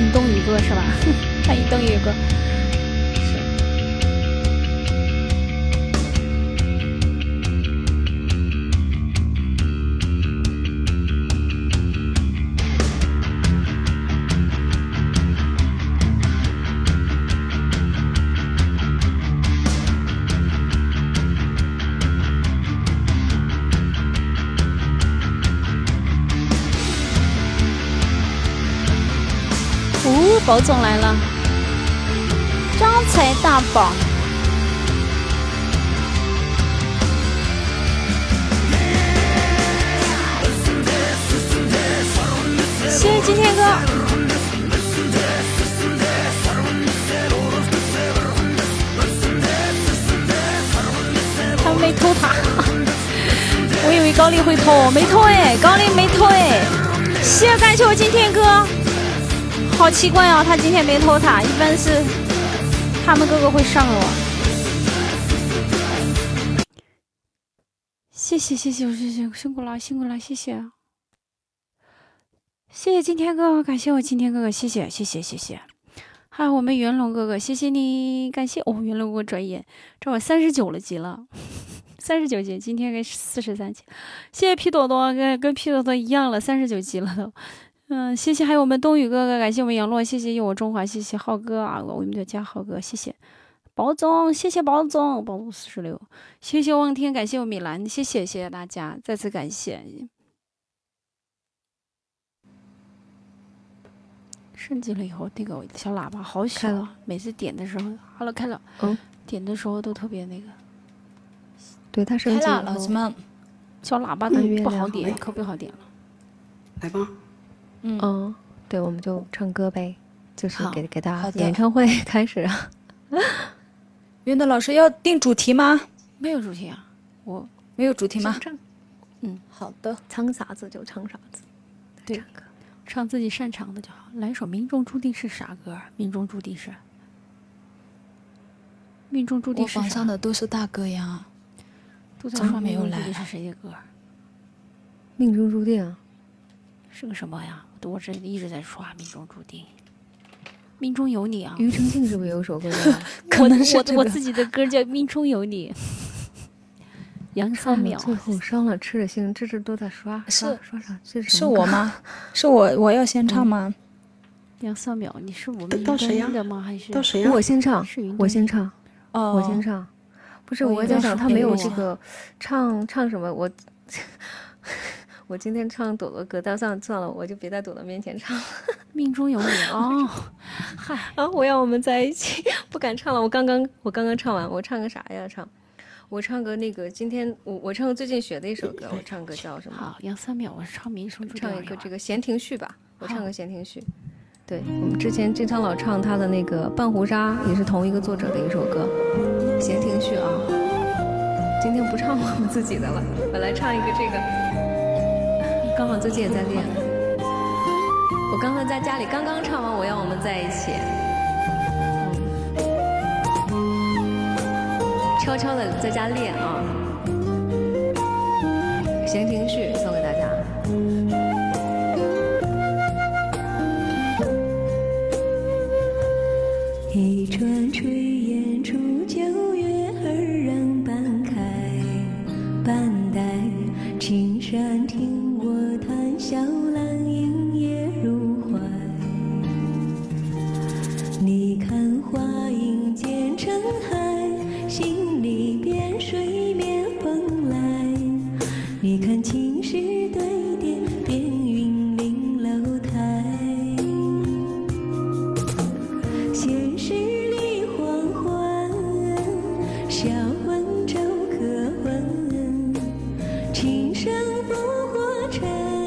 迎冬雨哥是吧？欢迎冬雨哥。宝总来了，招财大宝。谢谢今天哥。他没偷塔，我以为高丽会偷，没偷哎，高丽没偷哎。谢谢感谢我今天哥。好奇怪哦，他今天没偷塔，一般是他们哥哥会上我。谢谢谢谢谢谢，辛苦了辛苦了，谢谢谢谢今天哥哥，感谢我今天哥哥，谢谢谢谢谢谢。还有我们元龙哥哥，谢谢你，感谢哦，元龙哥哥转眼这我39了级了，39级，今天跟43级。谢谢皮朵朵，跟皮朵朵一样了，39级了都。谢谢，还有我们冬雨哥哥，感谢我们杨洛，谢谢有我中华，谢谢浩哥啊，我们的家浩哥，谢谢宝总，谢谢宝总，宝总46，谢谢望天，感谢我米兰，谢谢谢谢大家，再次感谢。升级了以后，那个小喇叭好小啊，每次点的时候，好了开了，点的时候都特别那个。 对，它升级了， 老子们，小喇叭都不好点，可不好点了。 来吧。 对，我们就唱歌呗，就是给大家演唱会开始啊。 云朵老师要定主题吗？ 没有主题啊，我没有主题吗？ 好的， 唱啥子就唱啥子， 对，唱自己擅长的就好。来一首《命中注定》是啥歌？命中注定是？命中注定是啥？ 我榜上的都是大歌呀， 都在说没有来。是谁的歌？ 命中注定是个什么呀？我这一直在刷命中注定，命中有你啊！ 庾澄庆是不是有首歌叫？ 可能是我自己的歌叫《命中有你》。杨三淼最后伤了痴的心，这都在刷啥？ 是我吗？是我要先唱吗？ 杨三淼，你是我们到谁呀的吗？还是到谁呀？ 我先唱，我先唱， 哦， 我先唱。不是，我在想他没有这个唱什么我。我今天唱朵朵歌，但算了，我就别在朵朵面前唱了。 命中有你哦，嗨啊！我要我们在一起，不敢唱了。我刚刚唱完，我唱个啥呀？我唱个那个今天我唱个最近学的一首歌，我唱个叫什么？ 好，杨三淼，我唱民声， 唱一个这个闲庭序吧，我唱个闲庭序。对，我们之前经常老唱他的那个《半壶纱》，也是同一个作者的一首歌，闲庭序啊。今天不唱我们自己的了，我来唱一个这个。刚好最近也在练，我刚才在家里刚刚唱完《我要我们在一起》，悄悄的在家练啊。闲庭序送给大家。 一船炊烟出九月，二让半开半带，青山听我弹小兰，映夜入怀。你看花影渐成海，心里边水面风来。你看青石堆叠，边云临楼台。闲时里黄昏，笑问粥可温。琴声复火尘，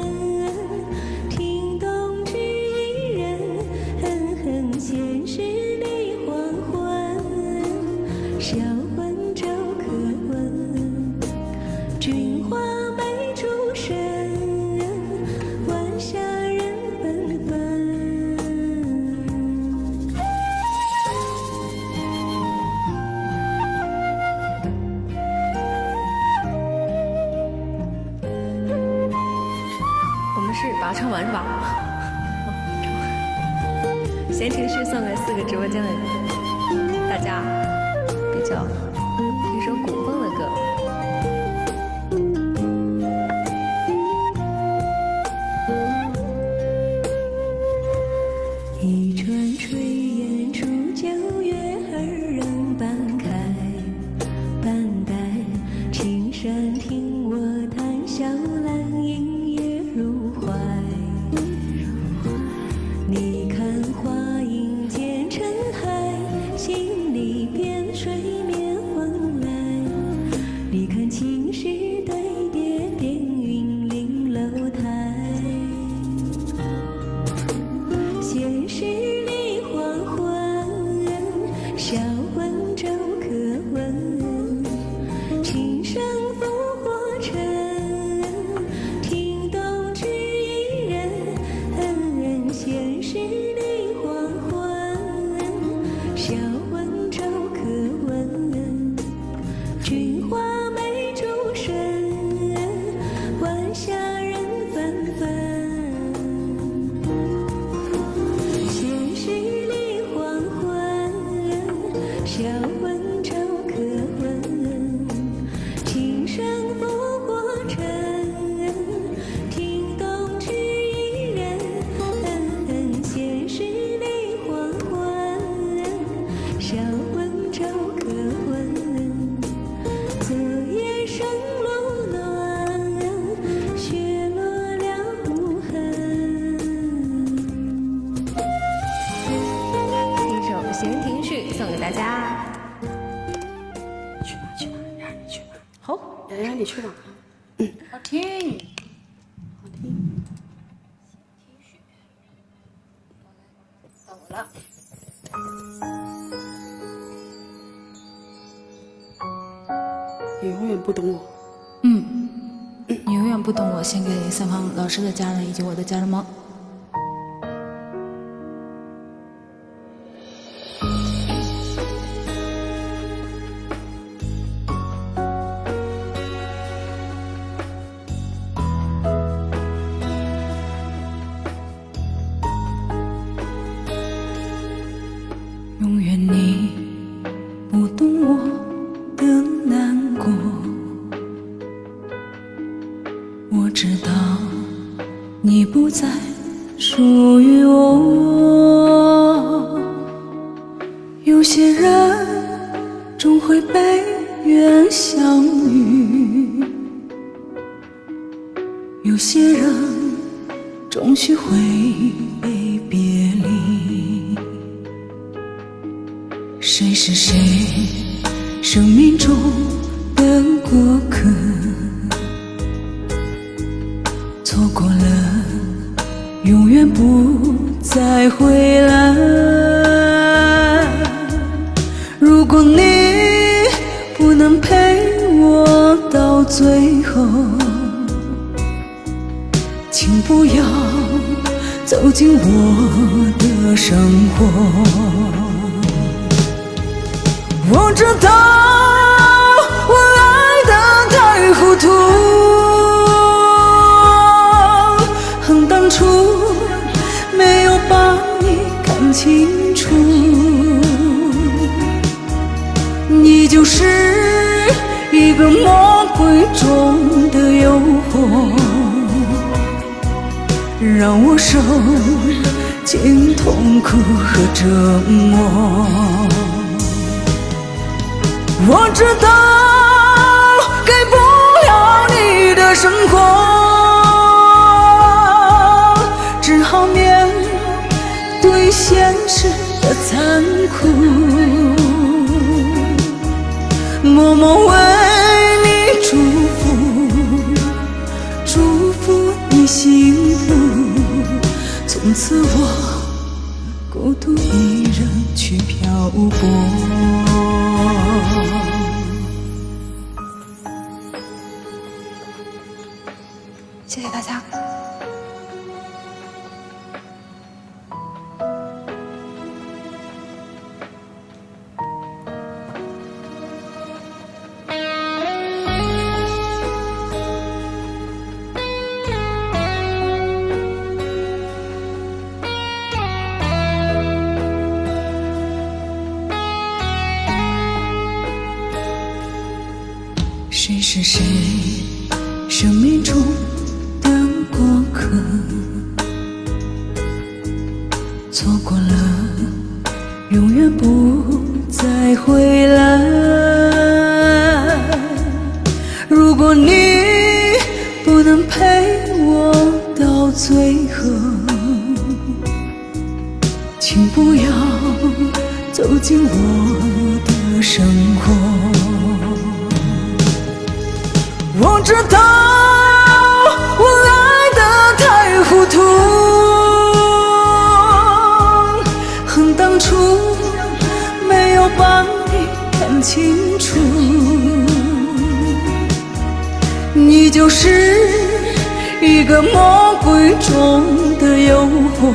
听冬至一人。闲时里黄昏，笑问粥可温。君华美出身，晚霞人纷纷。 我们是把它唱完是吧？ 闲情绪送给4个直播间的大家，比较一首古风的歌。 一船炊烟出九月，二人半开半带，青山听我谈笑兰，映月入怀。你看花影渐成海，心里边水面风来。你看青石堆叠，边云临楼台。闲时里黄昏，笑问粥可闻，琴声烽火沉，听懂知一人。闲时里黄昏，笑问粥可闻，君画眉珠身，晚霞人纷纷。闲时里黄昏，笑问粥可闻，琴声烽火沉，听懂知一人。闲时里黄昏，笑问粥可闻，昨夜笙炉暖，雪落了无痕。 一首闲庭序送给大家。 去吧去吧，让你去吧。 好， 让你去吧。 好听。 好听。 到我了。 你永远不懂我。 你永远不懂我，献给三方老师的家人以及我的家人们。永远你不懂我的难过，我知道你不再属于我。有些人终会被缘相遇，有些人终须会被别离。谁是谁生命中的过客，错过了永远不再回来。如果你不能陪我到最后，请不要走进我的生活。我知道我爱得太糊涂，很当初没有把你看清楚。你就是一个魔鬼中的诱惑，让我受尽痛苦和折磨。我知道给不了你的生活，只好面对现实的残酷，默默为你祝福，祝福你幸福。从此我孤独一人去漂泊。谢谢大家。 谁生命中的过客，错过了永远不再回来。如果你不能陪我到最后，请不要走进我的生活。我知道我来得太糊涂，恨当初没有把你看清楚。你就是一个魔鬼中的诱惑，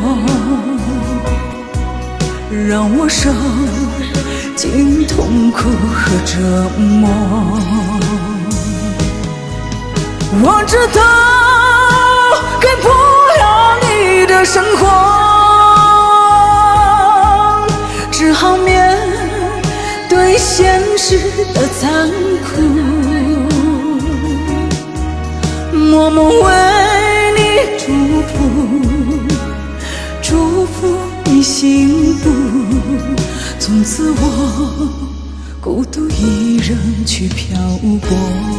让我受尽痛苦和折磨。我知道给不了你的生活，只好面对现实的残酷，默默为你祝福，祝福你幸福。从此我孤独一人去漂泊，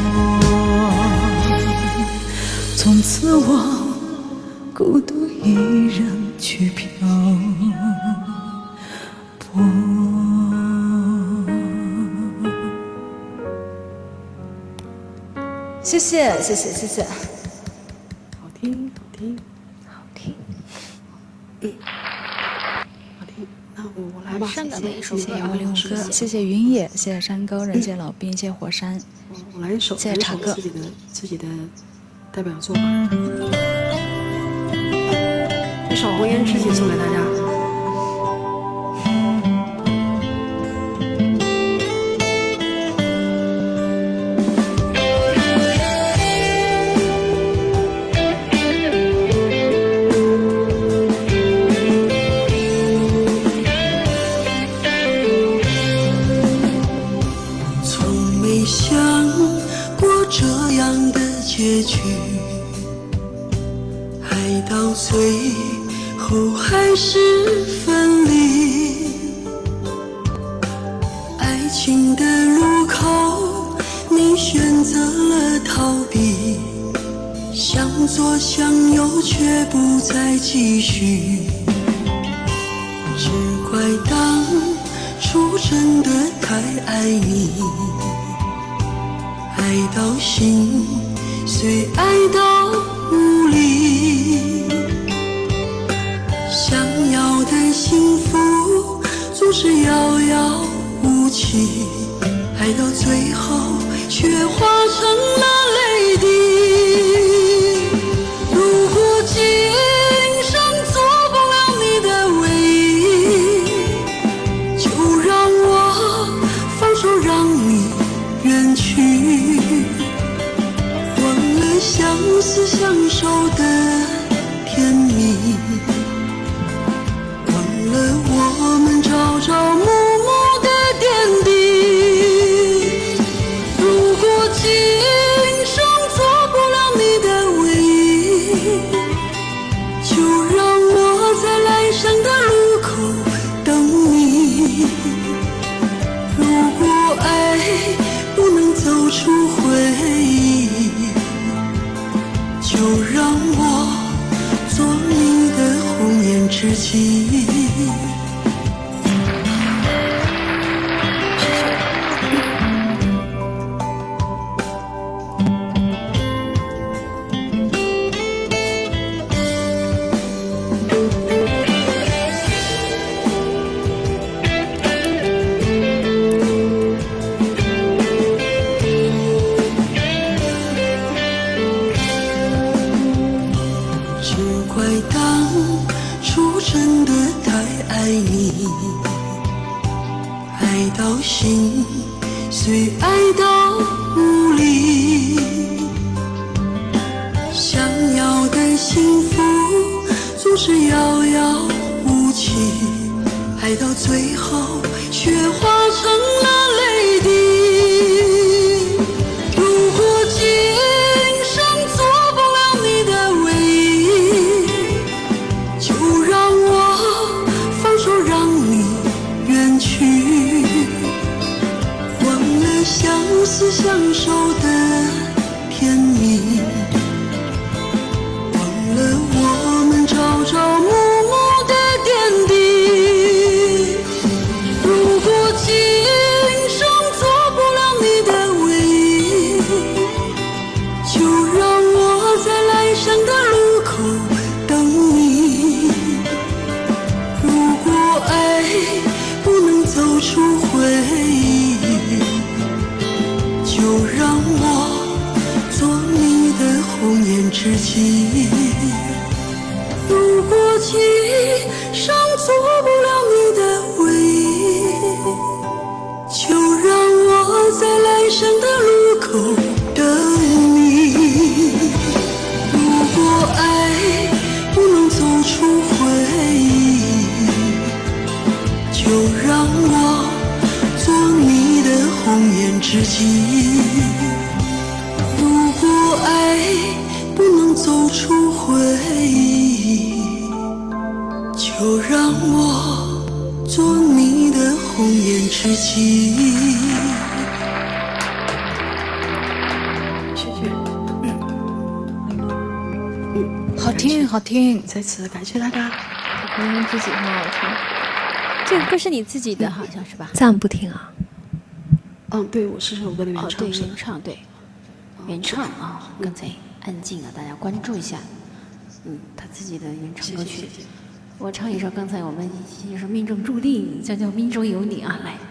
从此我孤独一人去漂泊。 谢谢谢谢谢谢， 好听好听好听。 好听，那我来吧。 上的那一首歌， 谢谢105哥，谢谢云野，谢谢山高人，谢谢老兵，谢谢火山， 我来一首， 谢谢茶哥自己的代表作吧，一首红颜知己送给大家。 结局，爱到最后还是分离。爱情的路口，你选择了逃避，向左向右却不再继续。只怪当初真的太爱你，爱到心虽爱到无力，想要的幸福总是遥遥无期，爱到最后却化成了泪滴。如果今生做不了你的唯一，就让我放手让你远去，相思相守的甜蜜，忘了我们朝朝暮暮的点滴。如果今生做不了你的唯一，就让我在来生的路口等你。如果爱不能走出回忆，就让我做你的红颜知己。爱到心虽爱到无力，想要的幸福总是遥遥无期，爱到最后却化成了泪滴。如果如果记忆上做不了你的唯一，就让我在来生的路口等你。如果爱不能走出回忆，就让我做你的红颜知己。如果爱不能走出回忆，就让我做你的红颜知己。 谢谢。 好听好听， 再次感谢大家。 红颜知己很好听， 这个歌是你自己的，好像是吧？ 暂不听啊。 嗯，对，我是这首歌的原哦， 唱。 对，原唱对，原唱啊，刚才安静啊，大家关注一下。他自己的原唱歌曲。我唱一首，刚才我们也是命中注定，叫命中有你啊，来。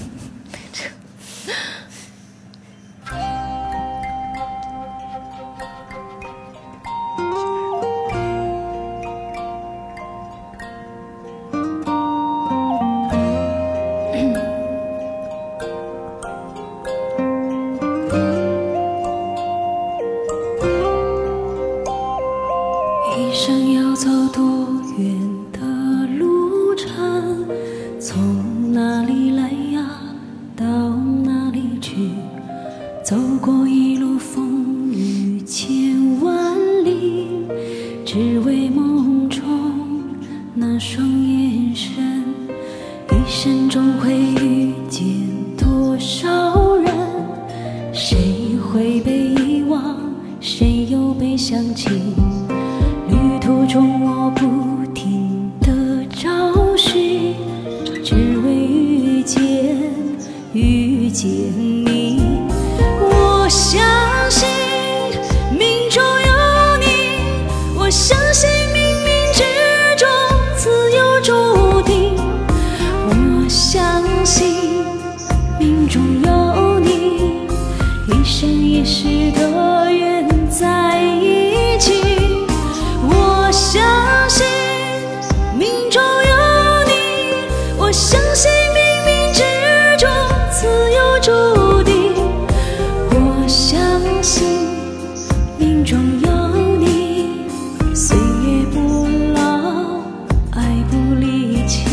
一生要走多远的路程，从哪里来呀，到哪里去，走过一路风雨千万里，只为梦中那双眼神。一生中会遇见多少人，谁会被遗忘，谁又被想起，旅途中我不停地找寻，只为遇见你。我相信命中有你，我相信冥冥之中自有注定，我相信命中有你，一生一世的缘在一起。我相信命中有你，我相信冥冥之中自有注定，我相信命中有你，岁月不老，爱不离弃。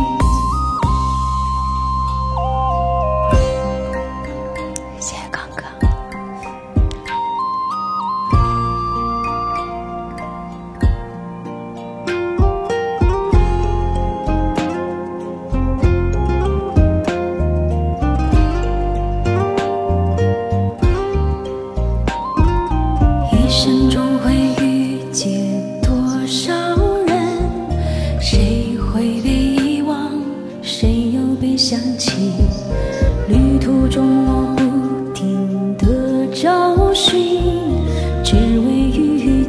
谢谢刚哥。一生中会遇见多少人，谁会被遗忘，谁又被想起，旅途中我不停地找寻，只为遇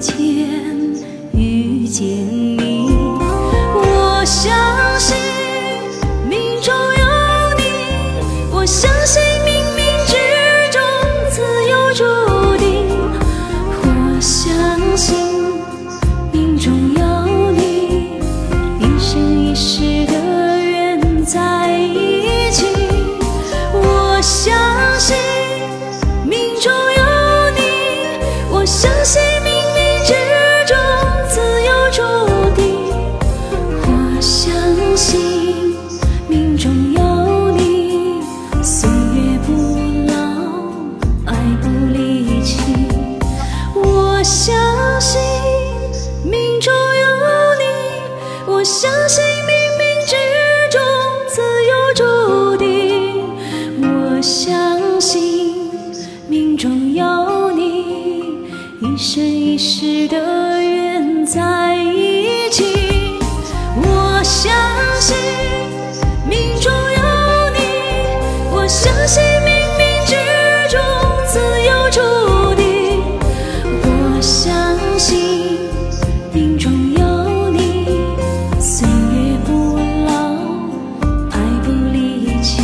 见你。我相信命中有你，我相信冥冥之中自有注定，我相信命中有你，一生一世的缘在一起。我相信命中有你，我相信冥冥之中自有注定，我相信命中有你，岁月不老，爱不离弃。我相信命中有你，我相信冥冥之中自有注定，我相信命中有你，一生一世的缘在一起。我相信命中有你，我相信冥冥之中自有注定，我相信命中有你，岁月不老，爱不离弃。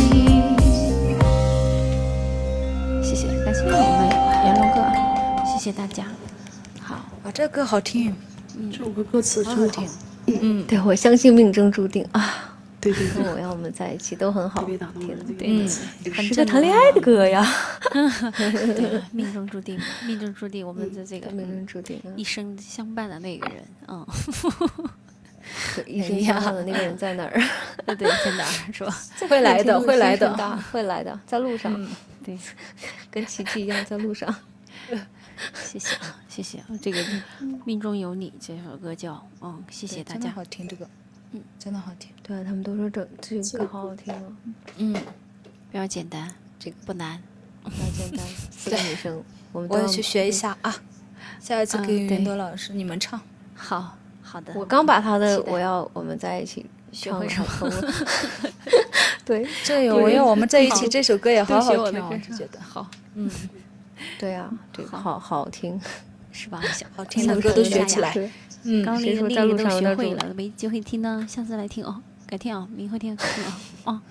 谢谢，感谢我们袁龙哥，谢谢大家。好， 把这歌好听， 这首歌歌词真好听好，。 对，我相信命中注定啊， 对对对， 跟我要我们在一起都很好特。别打动人的这个对歌词。 很是个正能谈恋爱的歌呀， 对，命中注定，命中注定，我们的这个命中注定啊。 一生相伴的那个人，嗯， 对一生相伴的那个人在哪儿？ 对，在哪儿是吧？ 会来的，会来的。 会来的，在路上， 对， 跟奇迹一样在路上。 谢谢啊，谢谢啊，这个命中有你这首歌叫，谢谢大家。 真的好听，这个，真的好听。 对啊，他们都说这个歌好好听啊， 比较简单，这个不难。 比较简单。四个女生，我们都要我也去学一下啊，下一次给对云朵老师你们唱。 好好的， 我刚把他的期待我要我们在一起学会唱唱了。对这有，我要我们在一起这首歌也好好听， 学我的歌我就觉得好， 对啊，这个好听。 是吧？小好听的歌都学起来。 对， 刚谁说另一个都在路上有点主学会了，没机会听呢，下次来听哦，改天啊，明后天听啊，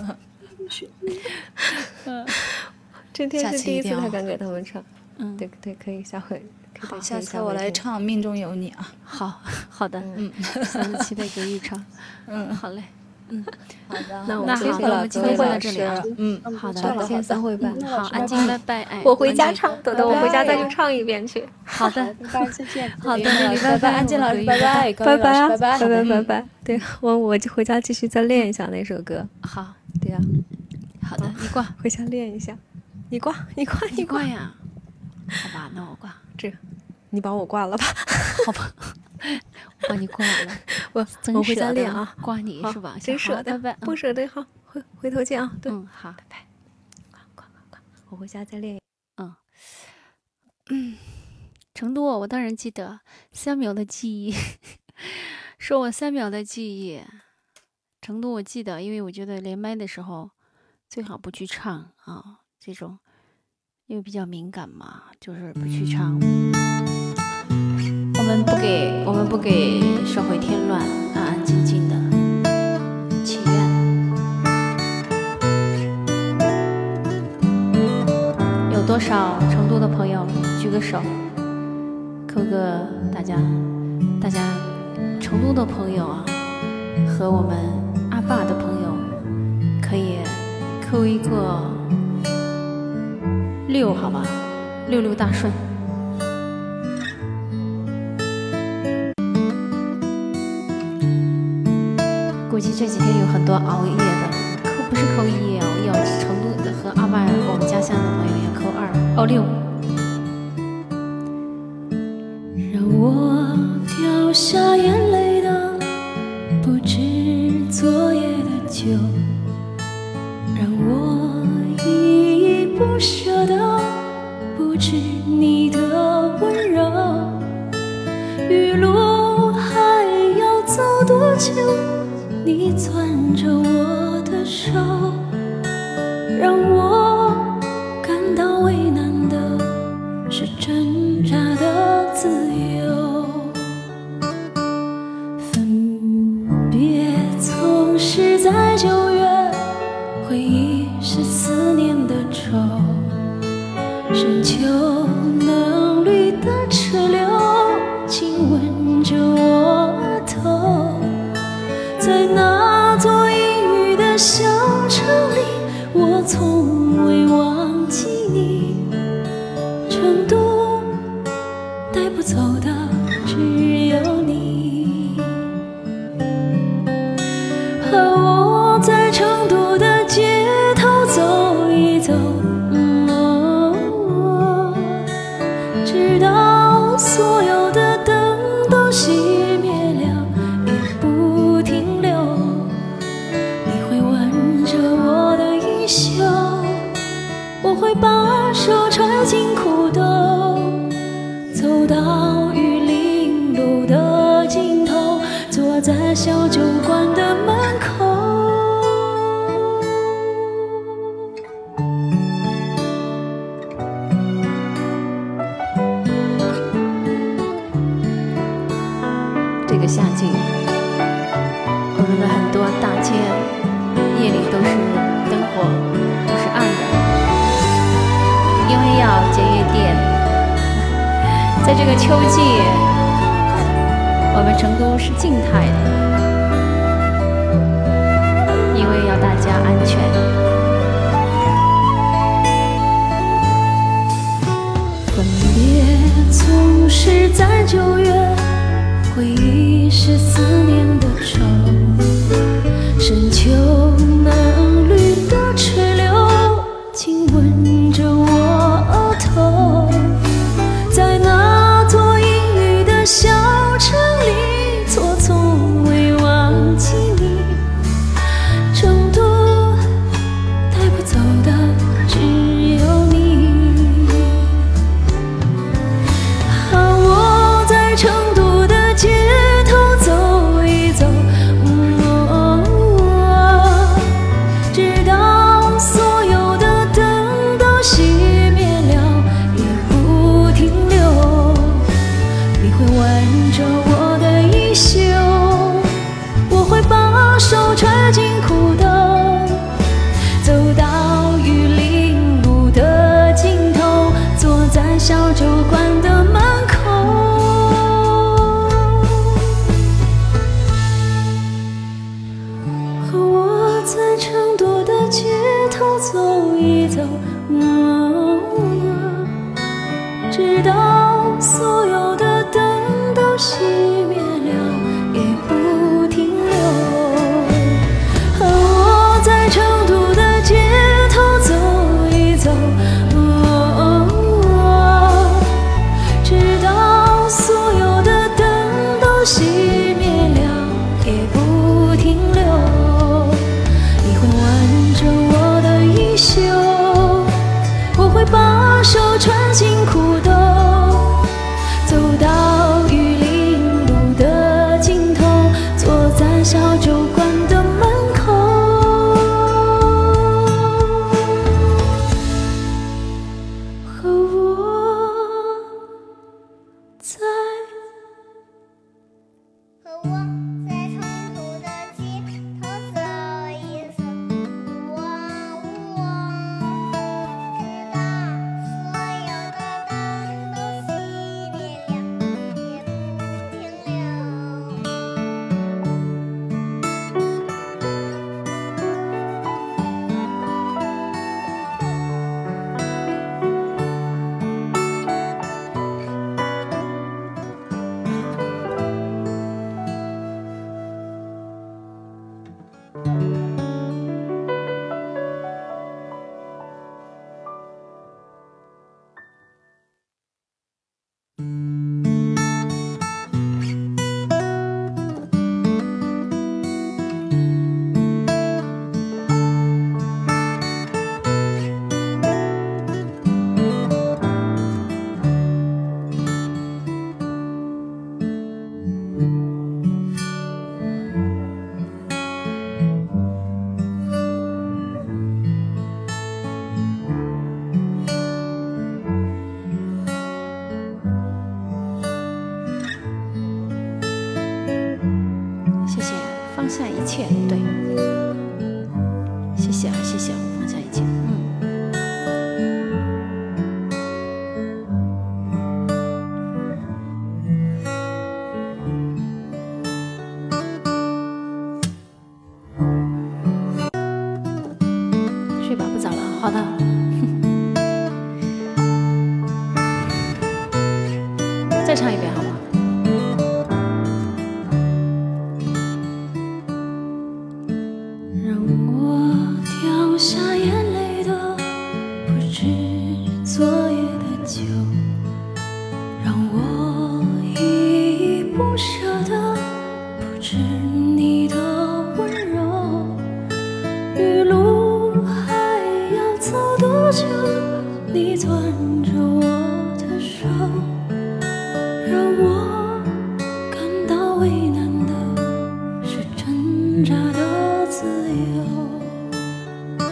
今天下是第一次一定要次他敢给他们唱。 嗯， 对对，可以下回。可以下次我来。唱《命中有你》啊。 好好的，下次期待给予唱，好嘞， 好的， 那我那好，那我们结束了， 们今天就各位老到这里啊师。， 好的， 好，今天3会半。 好，安静，拜拜，哎， 我回家安静， 唱，等我回家再去唱一遍去。 好的， 拜拜，再见。 好的， 拜拜，安静老师，拜拜，高拜拜啊， 宇老师拜拜拜拜拜。 拜。对我就回家继续再练一下那首歌。 好， 对呀， 好的，你挂， 回家练一下。你挂，你挂， 你挂呀，好吧，那我挂， 你把我挂了吧。 好吧，我把你挂了， 我真回家舍得练啊。 挂你好是吧？ 真舍得， 好拜拜， 不舍得。好，回头见啊。对， 好，拜拜。 我回家再练。 成都，我当然记得3秒的记忆，说我3秒的记忆。成都我记得，因为我觉得连麦的时候最好不去唱啊，这种因为比较敏感嘛，就是不去唱。我们不给社会添乱，安安静静的，祈愿。有多少成都的朋友举个手？扣个大家成都的朋友啊，和我们阿坝的朋友可以扣一个6，好吧，66大顺。估计这几天有很多熬夜的，不是扣1熬夜，成都的和阿坝我们家乡的朋友要扣2，6。 让我掉下眼泪的不止昨夜的酒，让我依依不舍的不止你的温柔。余路还要走多久？你攥着我的手，让我感到为难的是挣扎的自由。分别总是在9月，回忆是思念的愁。深秋嫩绿的车流，亲吻着我额头。在那座阴雨的小城里，我从未忘记你。成都带不走的只有你，和我在成都的街头走一走，直到所有的灯都熄灭了，也不停留。你会挽着我的衣袖，我会把手揣进裤兜，走到玉林路的尽头，坐在小酒馆的门口。 这个夏季，我们的很多大街夜里都是灯火，都是暗的，因为要节约电。在这个秋季， 我们成都是静态的，因为要大家安全。 分别总是在9月，回忆是思念的愁。深秋嫩绿的垂柳，亲吻着我额头。在那座阴雨的小城里，错从未忘记你。成都带不走的只有你。我在成都的街头走一走，直到所有的灯都熄灭了，也不停留。你会挽着我的衣袖，我会把手揣进裤兜，走到玉林路的尽头，坐在小酒馆的门口。和我在成都的街头走一走，直到所有的灯都熄灭了，也不停留。和我在成都的街头走一走，直到所有的灯都熄灭了，也不停留。你会挽着我的衣袖，我会把手揣进裤兜，走到玉林路的尽头，坐在小酒馆的门口。和我在成都的街头走一走，直到所有的灯都熄灭了，也不停留。 谢谢，放下一切，对，谢谢啊，谢谢，我放下一切，睡吧，不早了，好的。再唱一遍好吗？ 让我掉下眼泪的不止昨夜的酒，让我依依不舍的不止你的温柔。余路还要走多久？你攥着我的手，让我感到为难的是挣扎的自由。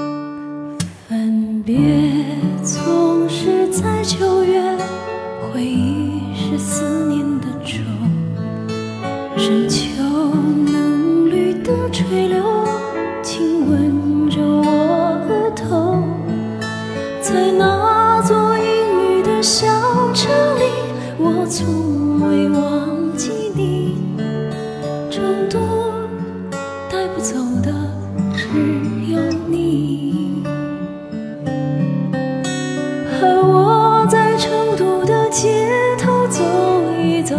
分别总是在9月，回忆是思念的愁。深秋嫩绿的垂柳，亲吻着我额头。在那座阴雨的小城里，我从未忘记你。 走，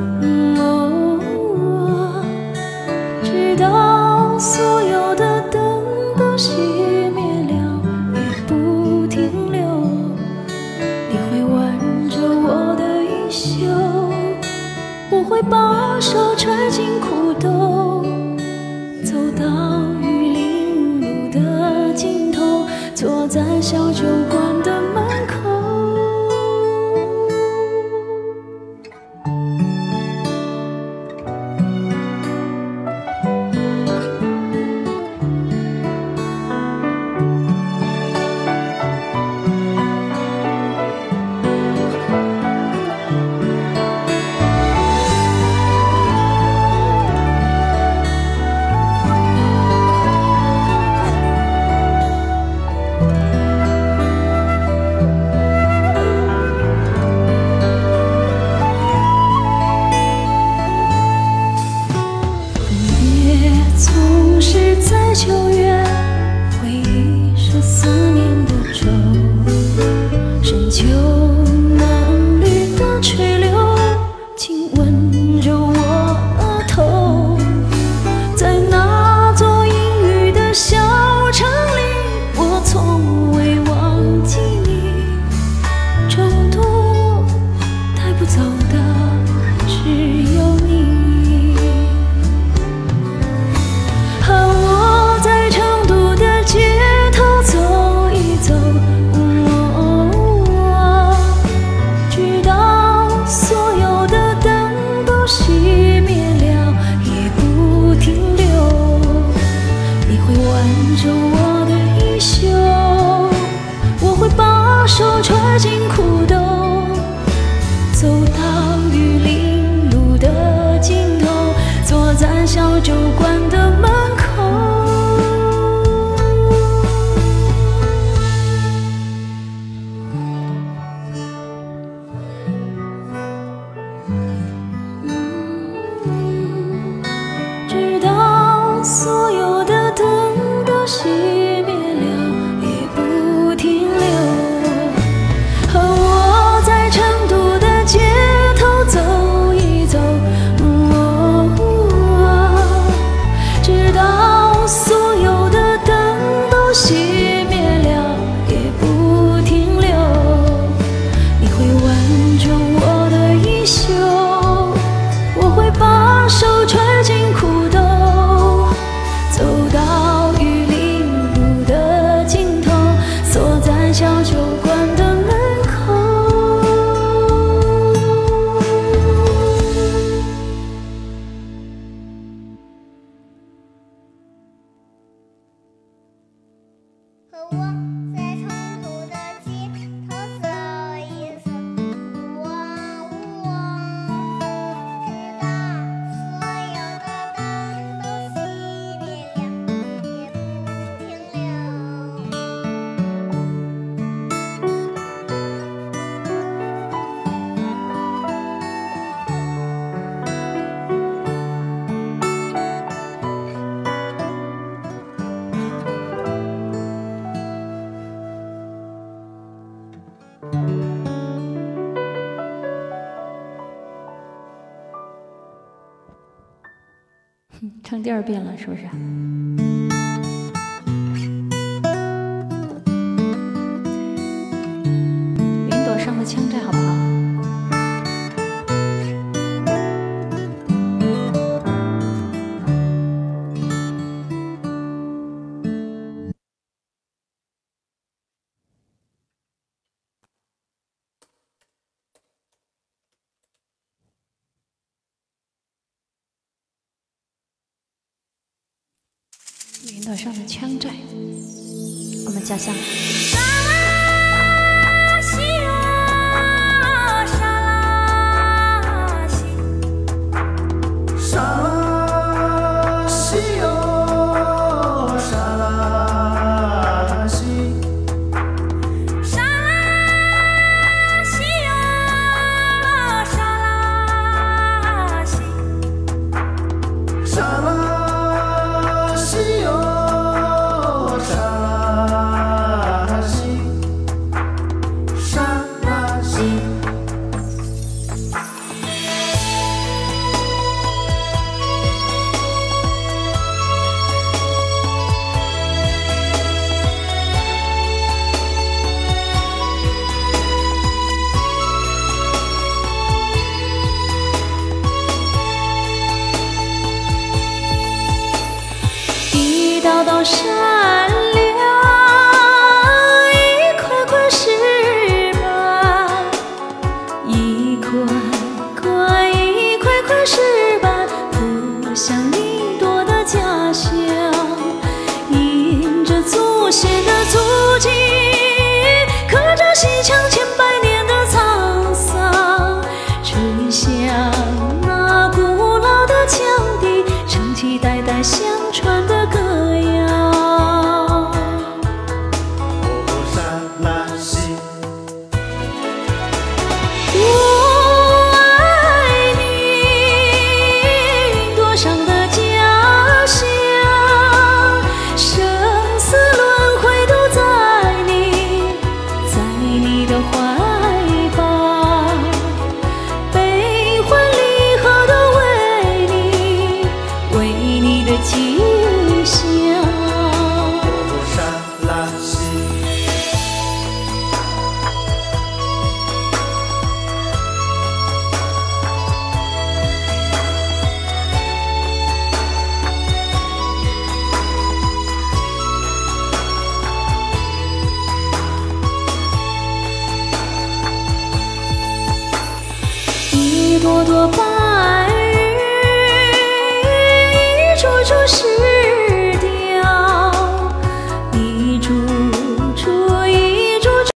直到所有的灯都熄灭了，也不停留。你会挽着我的衣袖，我会把手揣进裤兜，走到玉林路的尽头，坐在小酒馆的门口。9月，回忆是思念的舟，深秋嫩绿的垂柳，亲吻着我额头。在那座阴雨的小城里，我从未忘记你。成都带不走的只有你。手揣进裤兜，走到玉林路的尽头，坐在小酒馆的门口。直到所有的灯都熄灭了，也不停留。熄灭了，也不停留。你会挽着我的衣袖，我会把手揣进裤兜，走到玉林路的尽头，坐在小酒馆的门口。 和我在成都的街头走一走，直到所有的灯都熄灭了，也不停留。 唱第二遍了，是不是？云朵上的枪寨，好不好？云朵上的枪寨，我们家乡。 山。